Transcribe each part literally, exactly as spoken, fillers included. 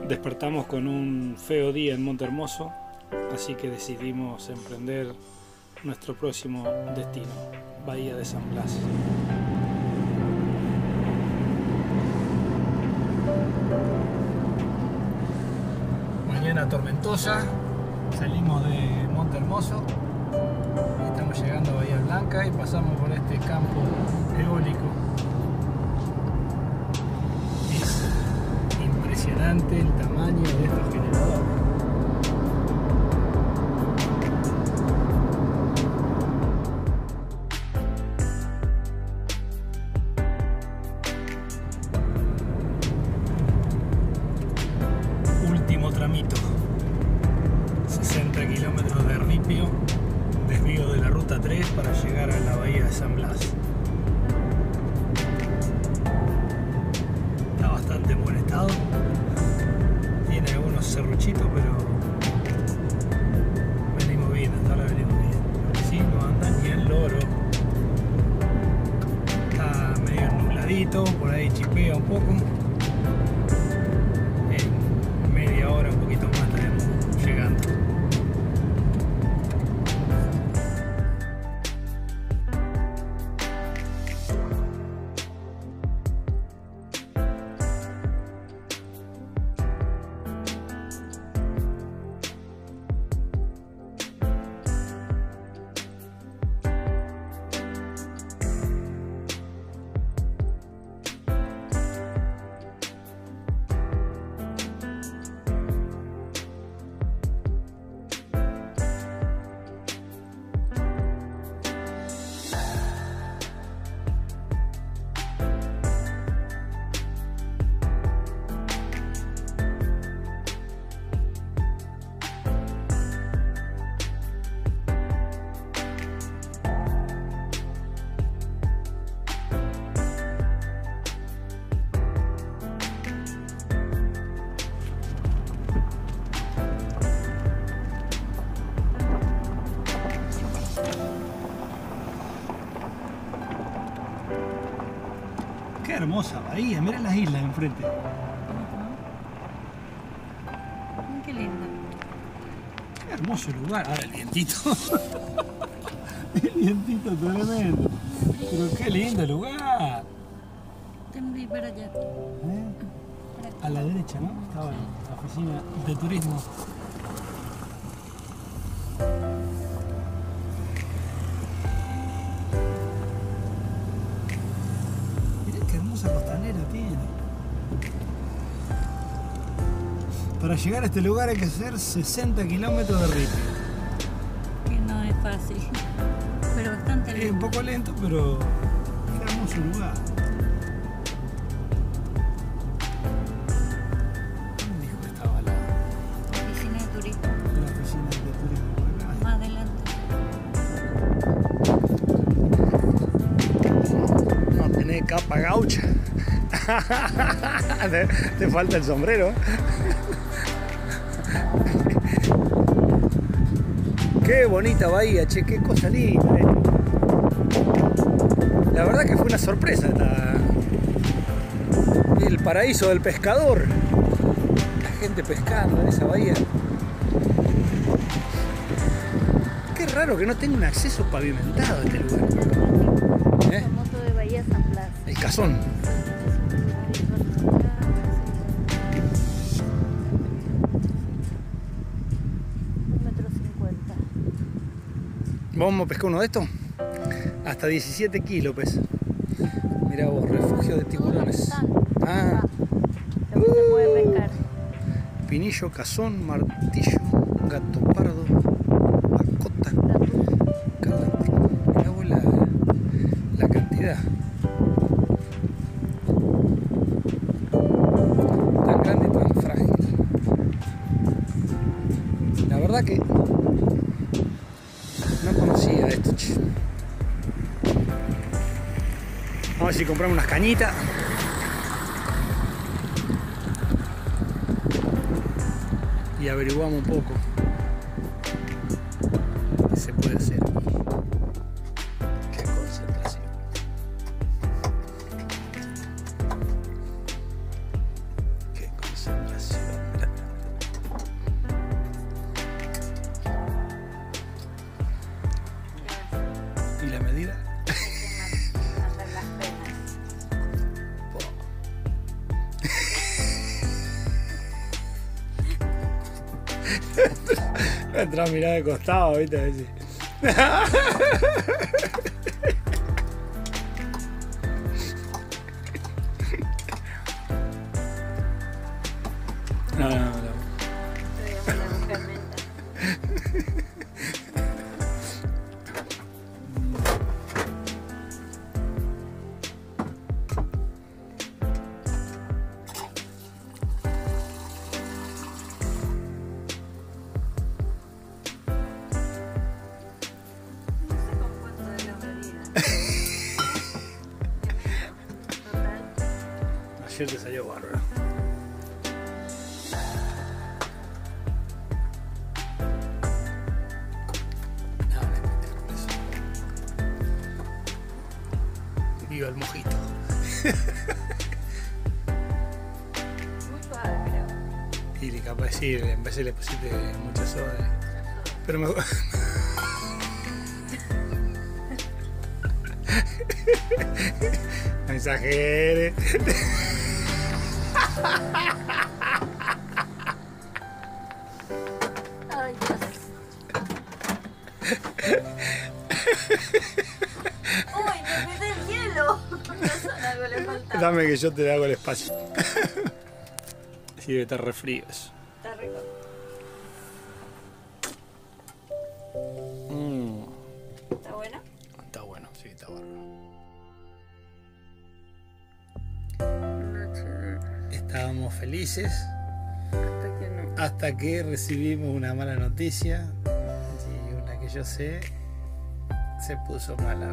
Despertamos con un feo día en Montehermoso, así que decidimos emprender nuestro próximo destino, Bahía de San Blas. Mañana tormentosa, salimos de Montehermoso, estamos llegando a Bahía Blanca y pasamos por este campo eólico. Es impresionante el tamaño de estos generadores. Último tramito, sesenta kilómetros de ripio, desvío de la ruta tres para llegar a la bahía de San Blas. Está bastante en buen estado, tiene algunos serruchitos, pero venimos bien, hasta ahora venimos bien. Lo que sí, no anda ni el loro, está medio nubladito, por ahí chipea un poco. Ahora un poquito más estaremos llegando. Qué hermosa bahía, mira las islas enfrente. Qué lindo. Qué hermoso lugar. Ahora el vientito. El vientito tremendo. Pero qué lindo lugar. Tengo que ir para allá. ¿Eh? A la derecha, ¿no? Estaba la oficina de turismo. Costanera tiene. Para llegar a este lugar hay que hacer sesenta kilómetros de ripio. Que no es fácil, pero bastante lento. Es un poco lento, pero qué hermoso lugar. ¿Dónde dijo que estaba la oficina de turismo? La oficina de turismo. Acá. Más adelante. No tenés capa gaucha. te, te falta el sombrero. Qué bonita bahía, che, qué cosa linda esto. La verdad que fue una sorpresa esta... el paraíso del pescador. La gente pescando en esa bahía. Qué raro que no tenga un acceso pavimentado a este lugar. ¿Eh? Famoso de Bahía San Blas. El Cazón. Vamos a pescar uno de estos. Hasta diecisiete kilos pesa. Mirá vos, refugio de tiburones. Ah. Lo que se puede pescar. Pinillo, cazón, martillo, gato pardo, bacota, calante. Mirá vos la, la cantidad. Tan grande y tan frágil. La verdad que no conocía esto, che. Vamos a ver si compramos unas cañitas. Y averiguamos un poco qué se puede hacer. Qué concentración. Qué concentración. Mirá. Me entró a mirar de costado, ¿viste? Así. No, no, no. Ayer te salió bárbaro. Viva el mojito. Muy suave, creo. Y capaz sí, en vez de le pusiste mucha soda. Pero mejor. No exageres. Ay, Dios. Uy, me metí el hielo. Con razón, algo le faltaba. Dame que yo te hago el espacio. Sí, debe estar re frío eso. Está rico. Mm. ¿Está bueno? Está bueno, sí, está bárbaro. Noche de... Estábamos felices Hasta que no. hasta que recibimos una mala noticia. Y una que yo sé se puso mala.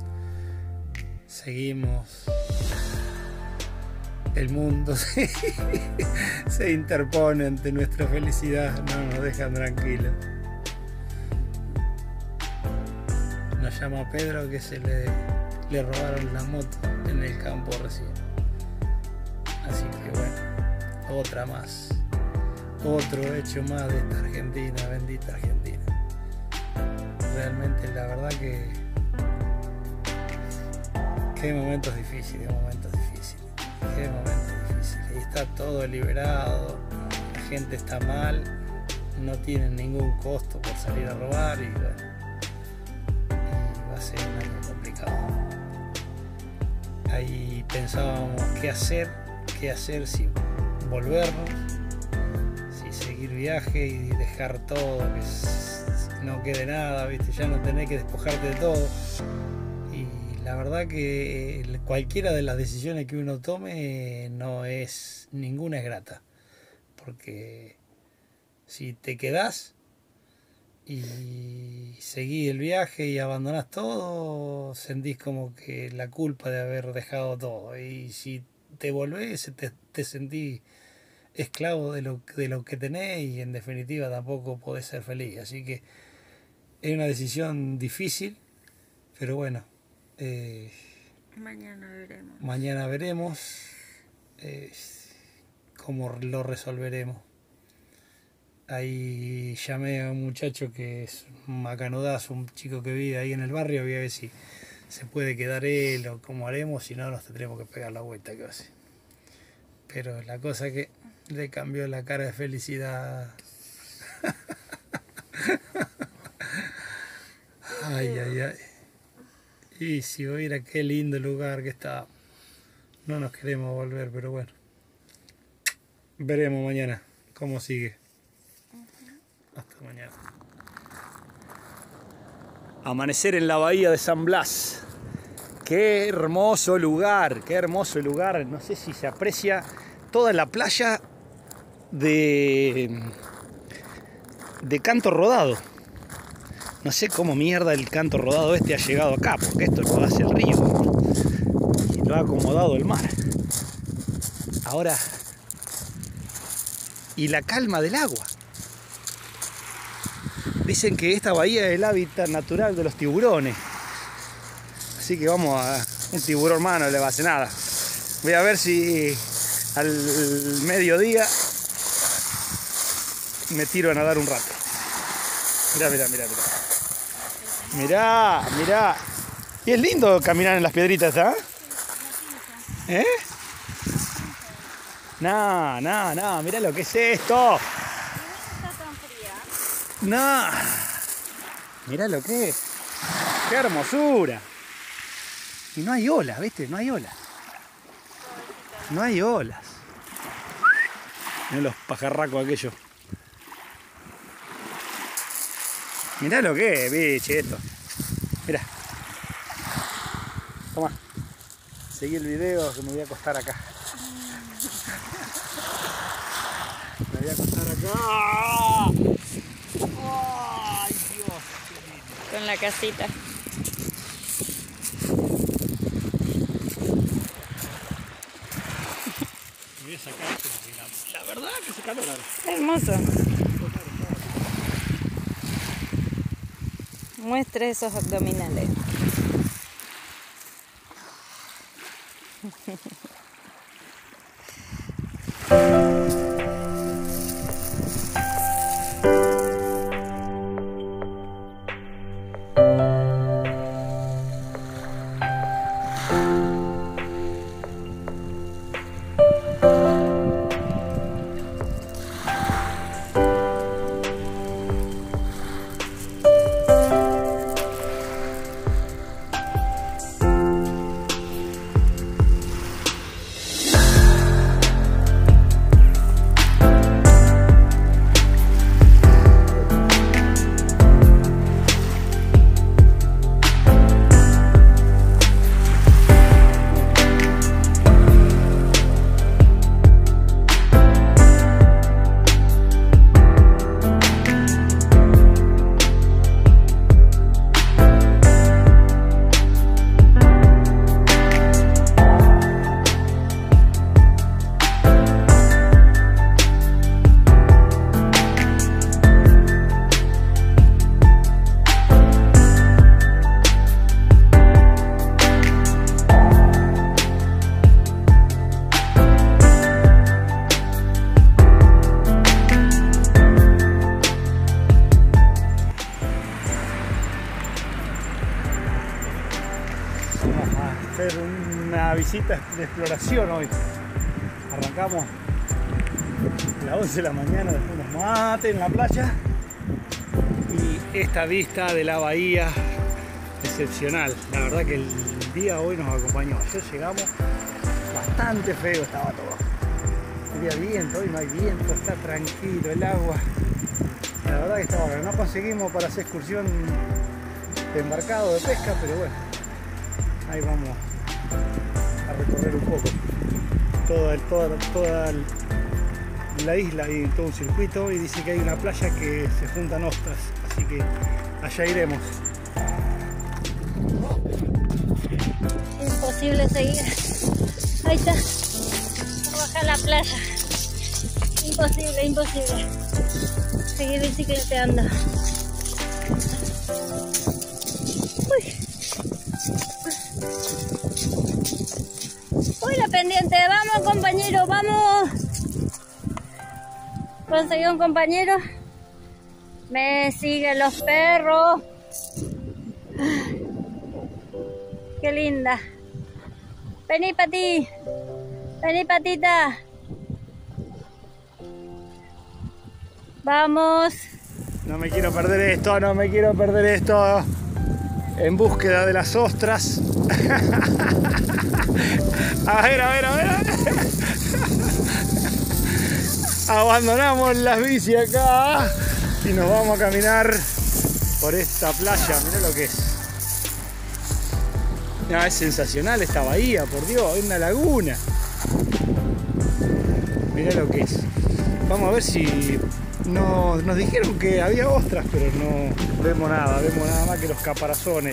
Seguimos. El mundo se, se interpone ante nuestra felicidad, no nos dejan tranquilos. Nos llama Pedro que se le, le robaron la moto en el campo recién. Así que bueno, otra más. Otro hecho más de esta Argentina, bendita Argentina. Realmente la verdad que... Qué momentos difíciles, momentos difíciles. Qué momentos difíciles. Y está todo liberado, la gente está mal, no tienen ningún costo por salir a robar y bueno. Y va a ser un año complicado. Ahí pensábamos qué hacer, qué hacer si volvernos, si seguir viaje y dejar todo, que no quede nada, ¿viste? Ya no tenés que despojarte de todo. La verdad que cualquiera de las decisiones que uno tome no es, ninguna es grata, porque si te quedás y seguís el viaje y abandonás todo, sentís como que la culpa de haber dejado todo, y si te volvés te, te sentís esclavo de lo, de lo que tenés y en definitiva tampoco podés ser feliz, así que es una decisión difícil, pero bueno. Eh, mañana veremos. Mañana veremos eh, cómo lo resolveremos. Ahí llamé a un muchacho que es un macanudazo, un chico que vive ahí en el barrio, voy a ver si se puede quedar él o cómo haremos, si no nos tendremos que pegar la vuelta que hace. Pero la cosa es que le cambió la cara de felicidad. Ay, ay, ay. Y si hubiera, qué lindo lugar que está. No nos queremos volver, pero bueno. Veremos mañana cómo sigue. Hasta mañana. Amanecer en la bahía de San Blas. Qué hermoso lugar, qué hermoso lugar. No sé si se aprecia toda la playa de, de Canto Rodado. No sé cómo mierda el Canto Rodado este ha llegado acá, porque esto lo hace el río y lo ha acomodado el mar. Ahora, y la calma del agua. Dicen que esta bahía es el hábitat natural de los tiburones. Así que vamos a... un tiburón más no le va a hacer nada. Voy a ver si al mediodía me tiro a nadar un rato. Mirá, mirá, mirá, mirá. Mirá, mirá. Y es lindo caminar en las piedritas, ¿ah? ¿Eh? No, no, no, mirá lo que es esto. Está tan frío. No. Mirá lo que es. ¡Qué hermosura! Y no hay olas, ¿viste? No hay olas. No hay olas. Mirá los pajarracos aquellos. Mirá lo que es, biche, esto. Mirá. Toma. Seguí el video que me voy a acostar acá. Me voy a acostar acá. ¡Ay, Dios! Con la casita. Me voy a sacar esto porque la, la verdad que se calora. Hermoso. Muestre esos abdominales. Hacer una visita de exploración hoy. Arrancamos a las once de la mañana después de unos mates en la playa y esta vista de la bahía excepcional. La verdad que el día hoy nos acompañó. Ayer llegamos, bastante feo estaba todo. Había viento, hoy no hay viento, está tranquilo el agua. La verdad que estaba bueno. No conseguimos para hacer excursión de embarcado de pesca, pero bueno, ahí vamos a recorrer un poco toda, toda, toda la isla y todo un circuito, y dice que hay una playa que se juntan ostras, así que allá iremos. Imposible seguir. Ahí está. Baja la playa. Imposible, imposible. Seguir bicicleteando. Uy. Uy, la pendiente. Vamos, compañero, vamos. Conseguí un compañero. Me siguen los perros. Qué linda. Vení, Pati. Vení, Patita. Vamos. No me quiero perder esto, no me quiero perder esto. En búsqueda de las ostras. A ver, a ver, a ver. Abandonamos las bici acá y nos vamos a caminar por esta playa. Mirá lo que es. No, es sensacional esta bahía, por Dios, es una laguna. Mirá lo que es. Vamos a ver si no, nos dijeron que había ostras, pero no vemos nada, vemos nada más que los caparazones.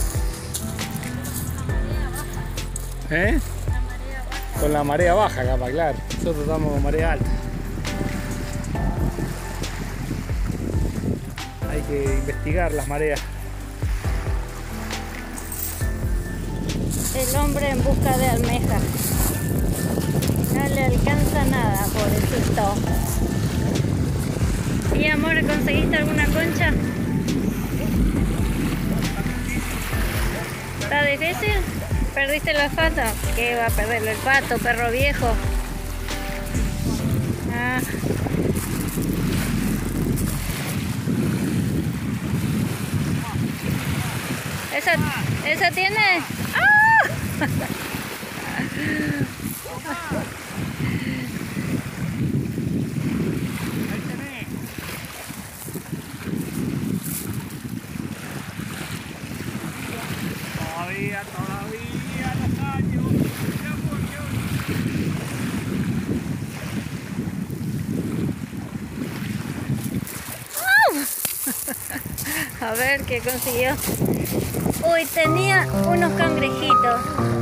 ¿Eh? Con la marea baja, capaz, claro. Nosotros estamos con marea alta. Hay que investigar las mareas. El hombre en busca de almeja. No le alcanza nada, pobrecito. ¿Y amor, conseguiste alguna concha? ¿Está difícil? ¿Perdiste el olfato? ¿Qué va a perder el olfato, perro viejo? Ah. A ver qué consiguió. Uy, tenía unos cangrejitos.